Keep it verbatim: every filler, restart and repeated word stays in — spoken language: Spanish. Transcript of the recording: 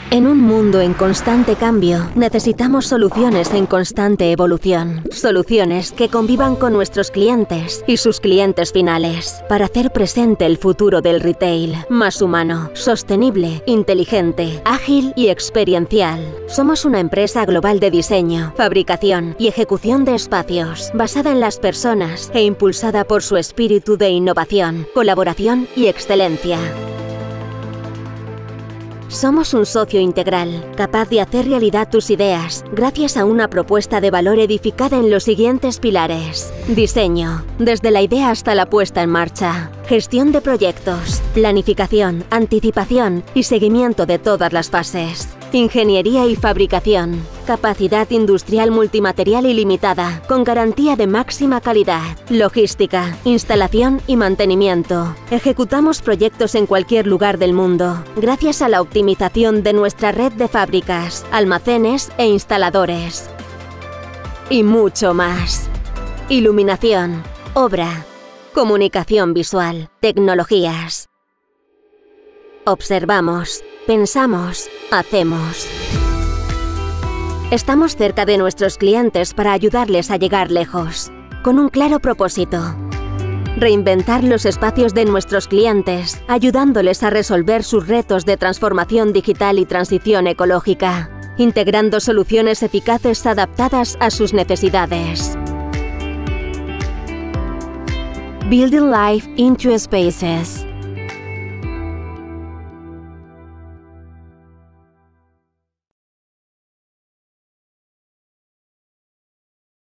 En un mundo en constante cambio, necesitamos soluciones en constante evolución. Soluciones que convivan con nuestros clientes y sus clientes finales, para hacer presente el futuro del retail, más humano, sostenible, inteligente, ágil y experiencial. Somos una empresa global de diseño, fabricación y ejecución de espacios, basada en las personas e impulsada por su espíritu de innovación, colaboración y excelencia. Somos un socio integral, capaz de hacer realidad tus ideas, gracias a una propuesta de valor edificada en los siguientes pilares. Diseño, desde la idea hasta la puesta en marcha. Gestión de proyectos, planificación, anticipación y seguimiento de todas las fases. Ingeniería y fabricación. Capacidad industrial multimaterial ilimitada, con garantía de máxima calidad. Logística, instalación y mantenimiento. Ejecutamos proyectos en cualquier lugar del mundo, gracias a la optimización de nuestra red de fábricas, almacenes e instaladores. Y mucho más. Iluminación, obra, comunicación visual, tecnologías. Observamos, pensamos, hacemos. Estamos cerca de nuestros clientes para ayudarles a llegar lejos, con un claro propósito: reinventar los espacios de nuestros clientes, ayudándoles a resolver sus retos de transformación digital y transición ecológica, integrando soluciones eficaces adaptadas a sus necesidades. Building life into spaces.